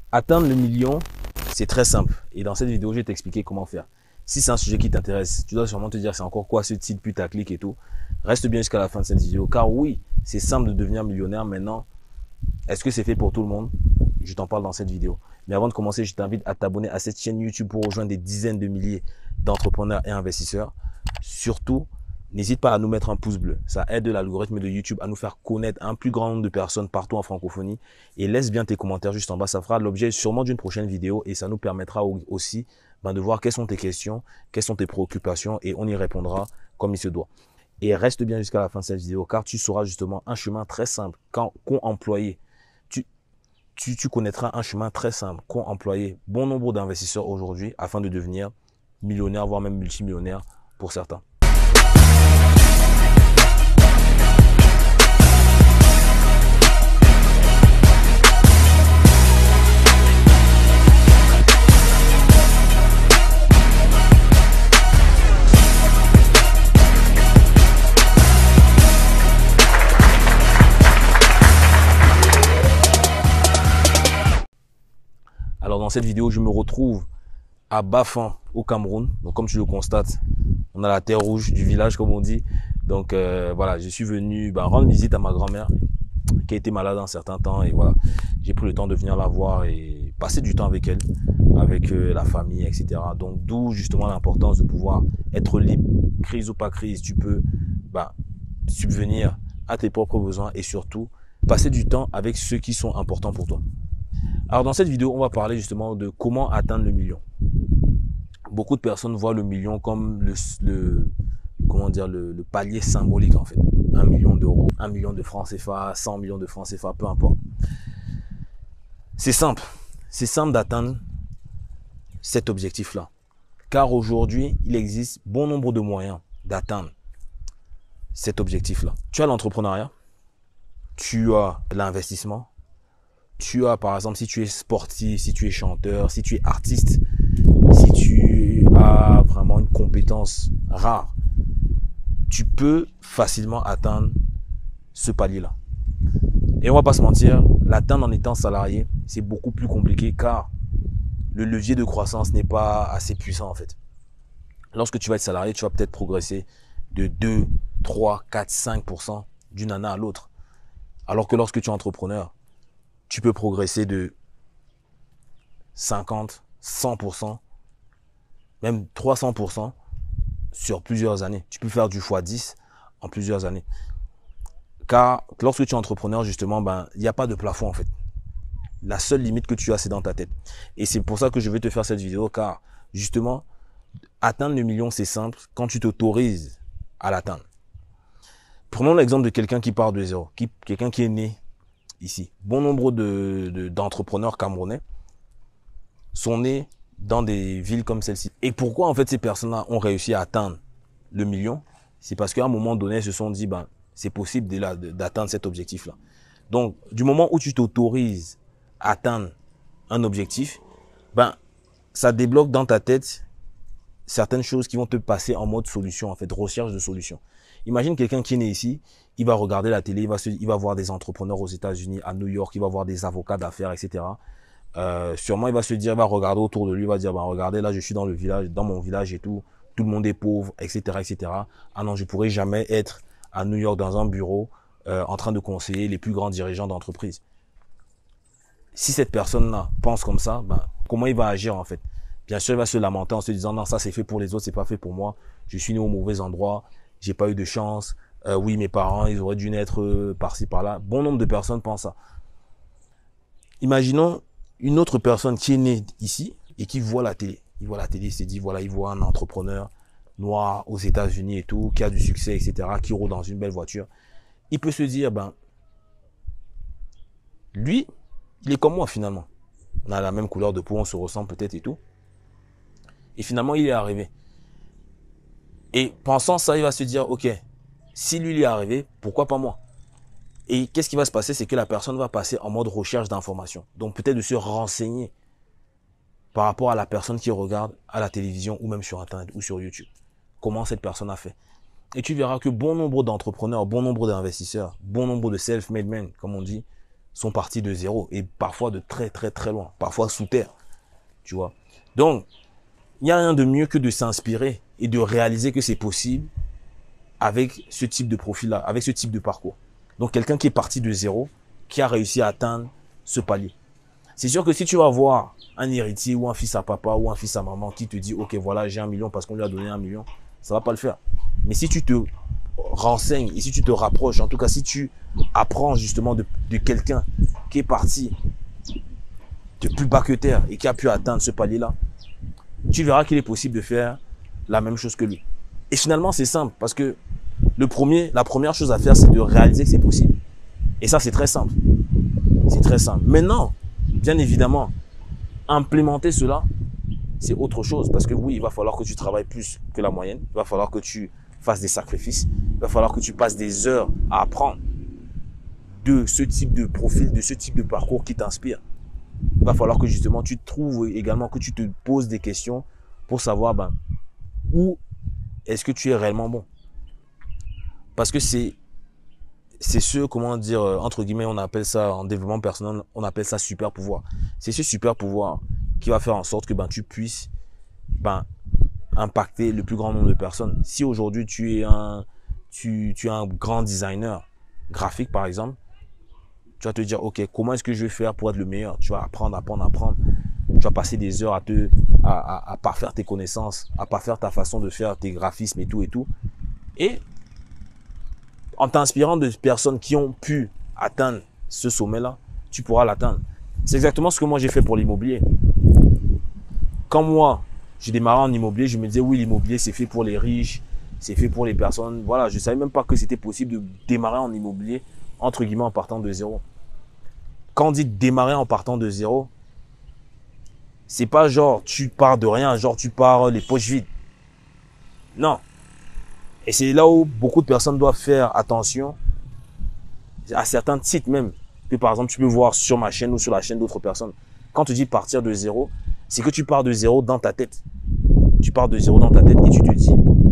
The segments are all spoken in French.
Atteindre le million, c'est très simple. Et dans cette vidéo, je vais t'expliquer comment faire. Si c'est un sujet qui t'intéresse, tu dois sûrement te dire c'est encore quoi ce titre putaclic et tout. Reste bien jusqu'à la fin de cette vidéo. Car oui, c'est simple de devenir millionnaire maintenant. Est-ce que c'est fait pour tout le monde? Je t'en parle dans cette vidéo. Mais avant de commencer, je t'invite à t'abonner à cette chaîne YouTube pour rejoindre des dizaines de milliers d'entrepreneurs et investisseurs. Surtout, n'hésite pas à nous mettre un pouce bleu. Ça aide l'algorithme de YouTube à nous faire connaître un plus grand nombre de personnes partout en francophonie. Et laisse bien tes commentaires juste en bas. Ça fera l'objet sûrement d'une prochaine vidéo et ça nous permettra aussi de voir quelles sont tes questions, quelles sont tes préoccupations et on y répondra comme il se doit. Et reste bien jusqu'à la fin de cette vidéo car tu sauras justement un chemin très simple qu'ont employé. Tu connaîtras un chemin très simple qu'ont employé bon nombre d'investisseurs aujourd'hui afin de devenir millionnaire, voire même multimillionnaire pour certains. Alors dans cette vidéo, je me retrouve à Bafan au Cameroun. Donc comme tu le constates, on a la terre rouge du village comme on dit. Donc voilà, je suis venu rendre visite à ma grand-mère qui a été malade un certain temps et voilà, j'ai pris le temps de venir la voir et passer du temps avec elle, avec la famille, etc. Donc d'où justement l'importance de pouvoir être libre, crise ou pas crise, tu peux subvenir à tes propres besoins et surtout passer du temps avec ceux qui sont importants pour toi. Alors dans cette vidéo, on va parler justement de comment atteindre le million. Beaucoup de personnes voient le million comme le palier symbolique en fait. 1 million d'euros, 1 million de francs CFA, 100 millions de francs CFA, peu importe. C'est simple. C'est simple d'atteindre cet objectif-là. Car aujourd'hui, il existe bon nombre de moyens d'atteindre cet objectif-là. Tu as l'entrepreneuriat, tu as l'investissement, tu as par exemple si tu es sportif, si tu es chanteur, si tu es artiste, si tu as vraiment une compétence rare, tu peux facilement atteindre ce palier-là. Et on va pas se mentir, l'atteindre en étant salarié, c'est beaucoup plus compliqué car le levier de croissance n'est pas assez puissant en fait. Lorsque tu vas être salarié, tu vas peut-être progresser de 2, 3, 4, 5% d'une année à l'autre. Alors que lorsque tu es entrepreneur, tu peux progresser de 50, 100%, même 300% sur plusieurs années. Tu peux faire du x10 en plusieurs années. Car lorsque tu es entrepreneur, justement, il n'y a pas de plafond en fait. La seule limite que tu as, c'est dans ta tête. Et c'est pour ça que je vais te faire cette vidéo, car justement, atteindre le million, c'est simple quand tu t'autorises à l'atteindre. Prenons l'exemple de quelqu'un qui part de zéro, quelqu'un qui est né ici. Bon nombre d'entrepreneurs camerounais sont nés dans des villes comme celle-ci. Et pourquoi en fait ces personnes-là ont réussi à atteindre le million? C'est parce qu'à un moment donné, ils se sont dit, c'est possible d'atteindre cet objectif-là. Donc, du moment où tu t'autorises à atteindre un objectif, ça débloque dans ta tête certaines choses qui vont te passer en mode solution, en fait, recherche de solution. Imagine quelqu'un qui est né ici, il va regarder la télé, il va voir des entrepreneurs aux États-Unis, à New York, il va voir des avocats d'affaires, etc. Sûrement, il va se dire, il va regarder autour de lui, il va dire, regardez, là, je suis dans le village, dans mon village et tout le monde est pauvre, etc., etc. Ah non, je pourrais jamais être à New York dans un bureau en train de conseiller les plus grands dirigeants d'entreprise. Si cette personne-là pense comme ça, comment il va agir en fait? Bien sûr, il va se lamenter en se disant, non, ça c'est fait pour les autres, c'est pas fait pour moi. Je suis né au mauvais endroit, j'ai pas eu de chance. Oui, mes parents, ils auraient dû naître par-ci, par-là. Bon nombre de personnes pensent ça. Imaginons une autre personne qui est née ici et qui voit la télé. Il voit la télé, il s'est dit, voilà, il voit un entrepreneur noir aux États-Unis et tout, qui a du succès, etc., qui roule dans une belle voiture. Il peut se dire, lui, il est comme moi finalement. On a la même couleur de peau, on se ressemble peut-être et tout. Et finalement, il est arrivé. Et pensant ça, il va se dire, ok, si lui il est arrivé, pourquoi pas moi? Et qu'est-ce qui va se passer? C'est que la personne va passer en mode recherche d'informations. Donc peut-être de se renseigner par rapport à la personne qui regarde à la télévision ou même sur Internet ou sur YouTube. Comment cette personne a fait. Et tu verras que bon nombre d'entrepreneurs, bon nombre d'investisseurs, bon nombre de self-made men, comme on dit, sont partis de zéro et parfois de très très très loin, parfois sous terre, tu vois. Donc, il n'y a rien de mieux que de s'inspirer et de réaliser que c'est possible avec ce type de profil-là, avec ce type de parcours. Donc, quelqu'un qui est parti de zéro, qui a réussi à atteindre ce palier. C'est sûr que si tu vas voir un héritier ou un fils à papa ou un fils à maman qui te dit « Ok, voilà, j'ai 1 million parce qu'on lui a donné 1 million », ça va pas le faire. Mais si tu te renseignes et si tu te rapproches, en tout cas si tu apprends justement de quelqu'un qui est parti de plus bas que terre et qui a pu atteindre ce palier-là, tu verras qu'il est possible de faire la même chose que lui. Et finalement, c'est simple parce que la première chose à faire, c'est de réaliser que c'est possible. Et ça, c'est très simple. C'est très simple. Maintenant, bien évidemment, implémenter cela, c'est autre chose. Parce que oui, il va falloir que tu travailles plus que la moyenne. Il va falloir que tu fasses des sacrifices. Il va falloir que tu passes des heures à apprendre de ce type de profil, de ce type de parcours qui t'inspire. Il va falloir que justement tu trouves également, que tu te poses des questions pour savoir où est-ce que tu es réellement bon. Parce que c'est ce, comment dire, entre guillemets, on appelle ça en développement personnel, on appelle ça super pouvoir. C'est ce super pouvoir qui va faire en sorte que tu puisses impacter le plus grand nombre de personnes. Si aujourd'hui tu es un grand designer graphique par exemple, tu vas te dire ok, comment est-ce que je vais faire pour être le meilleur? Tu vas apprendre. Tu vas passer des heures à parfaire tes connaissances, à parfaire ta façon de faire tes graphismes et tout et tout. Et en t'inspirant de personnes qui ont pu atteindre ce sommet-là, tu pourras l'atteindre. C'est exactement ce que moi j'ai fait pour l'immobilier. Quand moi, j'ai démarré en immobilier, je me disais oui, l'immobilier c'est fait pour les riches, c'est fait pour les personnes. Voilà, je ne savais même pas que c'était possible de démarrer en immobilier, entre guillemets, en partant de zéro. Quand on dit démarrer en partant de zéro, c'est pas genre tu pars de rien, genre tu pars les poches vides. Non. Et c'est là où beaucoup de personnes doivent faire attention à certains titres même, que par exemple tu peux voir sur ma chaîne ou sur la chaîne d'autres personnes. Quand tu dis partir de zéro, c'est que tu pars de zéro dans ta tête. Tu pars de zéro dans ta tête et tu te dis,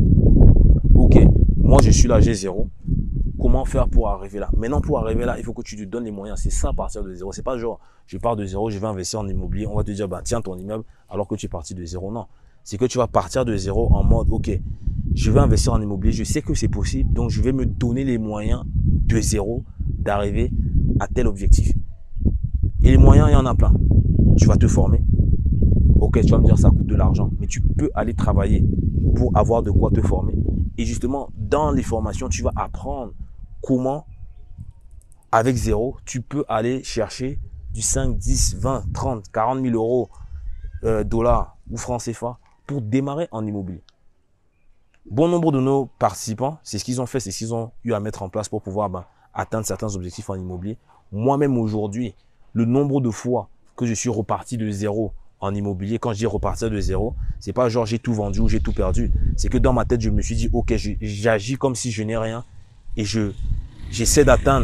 ok, moi je suis là, j'ai zéro. Comment faire pour arriver là? Maintenant, pour arriver là, il faut que tu te donnes les moyens. C'est ça, partir de zéro. C'est pas genre, je pars de zéro, je vais investir en immobilier. On va te dire, tiens ton immeuble, alors que tu es parti de zéro. Non. C'est que tu vas partir de zéro en mode, ok, je vais investir en immobilier. Je sais que c'est possible. Donc, je vais me donner les moyens de zéro d'arriver à tel objectif. Et les moyens, il y en a plein. Tu vas te former. Ok, tu vas me dire, ça coûte de l'argent. Mais tu peux aller travailler pour avoir de quoi te former. Et justement, dans les formations, tu vas apprendre comment, avec zéro, tu peux aller chercher du 5, 10, 20, 30, 40 000 euros, dollars ou francs CFA pour démarrer en immobilier. Bon nombre de nos participants, c'est ce qu'ils ont fait, c'est ce qu'ils ont eu à mettre en place pour pouvoir atteindre certains objectifs en immobilier. Moi-même aujourd'hui, le nombre de fois que je suis reparti de zéro en immobilier, quand je dis repartir de zéro, c'est pas genre j'ai tout vendu ou j'ai tout perdu. C'est que dans ma tête, je me suis dit, ok, j'agis comme si je n'ai rien et j'essaie d'atteindre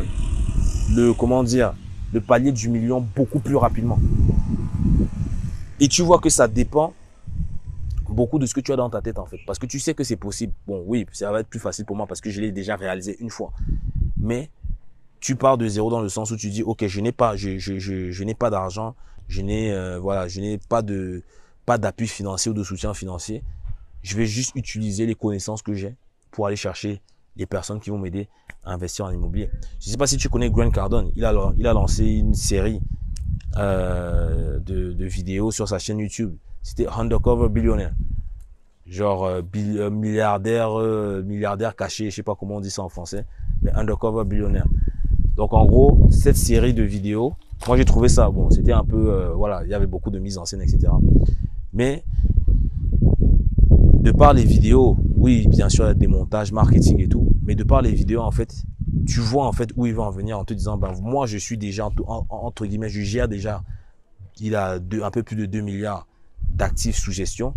le palier du million beaucoup plus rapidement. Et tu vois que ça dépend beaucoup de ce que tu as dans ta tête en fait. Parce que tu sais que c'est possible. Bon, oui, ça va être plus facile pour moi parce que je l'ai déjà réalisé une fois. Mais tu pars de zéro dans le sens où tu dis, ok, je n'ai pas d'argent, je n'ai pas d'appui financier ou de soutien financier. Je vais juste utiliser les connaissances que j'ai pour aller chercher les personnes qui vont m'aider à investir en immobilier. Je ne sais pas si tu connais Grant Cardone. Il a lancé une série de vidéos sur sa chaîne YouTube. C'était Undercover Billionaire. Genre milliardaire caché, je sais pas comment on dit ça en français, mais Undercover Billionaire. Donc en gros, cette série de vidéos, moi j'ai trouvé ça, bon, c'était un peu, voilà, il y avait beaucoup de mise en scène, etc. Mais de par les vidéos, oui, bien sûr, il y a des montages, marketing et tout, mais de par les vidéos, en fait, tu vois en fait où il va en venir en te disant, moi je suis déjà, entre guillemets, je gère déjà, il a un peu plus de 2 milliards d'actifs sous gestion.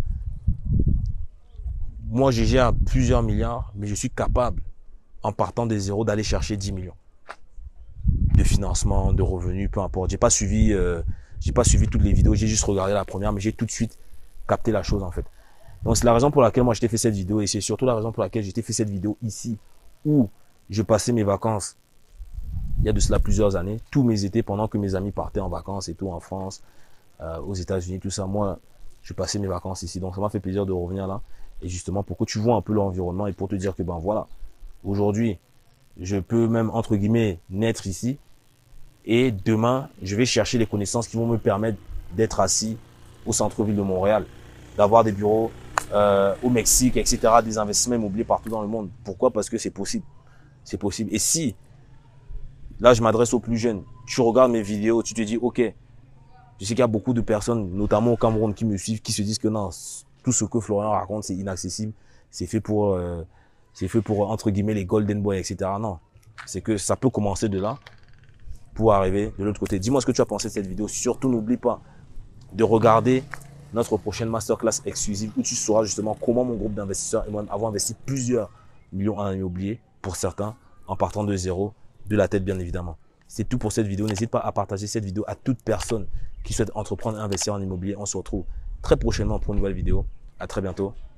Moi, je gère plusieurs milliards, mais je suis capable, en partant des zéros, d'aller chercher 10 millions de financement, de revenus, peu importe. J'ai pas suivi toutes les vidéos, j'ai juste regardé la première, mais j'ai tout de suite capté la chose en fait. Donc c'est la raison pour laquelle moi je t'ai fait cette vidéo et c'est surtout la raison pour laquelle j'ai fait cette vidéo ici où je passais mes vacances il y a de cela plusieurs années, tous mes étés, pendant que mes amis partaient en vacances et tout, en France, aux États-Unis, tout ça, moi, je passais mes vacances ici. Donc, ça m'a fait plaisir de revenir là. Et justement, pour que tu vois un peu l'environnement et pour te dire que, ben voilà, aujourd'hui, je peux même, entre guillemets, naître ici. Et demain, je vais chercher les connaissances qui vont me permettre d'être assis au centre-ville de Montréal, d'avoir des bureaux au Mexique, etc., des investissements immobiliers partout dans le monde. Pourquoi? Parce que c'est possible. C'est possible. Et si, là, je m'adresse aux plus jeunes, tu regardes mes vidéos, tu te dis, OK, je sais qu'il y a beaucoup de personnes, notamment au Cameroun, qui me suivent, qui se disent que non, tout ce que Florian raconte, c'est inaccessible. C'est fait pour, entre guillemets, les golden boys, etc. Non. C'est que ça peut commencer de là pour arriver de l'autre côté. Dis-moi ce que tu as pensé de cette vidéo. Surtout, n'oublie pas de regarder notre prochaine masterclass exclusive où tu sauras justement comment mon groupe d'investisseurs et moi avons investi plusieurs millions en immobilier pour certains en partant de zéro, de la tête bien évidemment. C'est tout pour cette vidéo. N'hésite pas à partager cette vidéo à toute personne qui souhaite entreprendre et investir en immobilier. On se retrouve très prochainement pour une nouvelle vidéo. À très bientôt.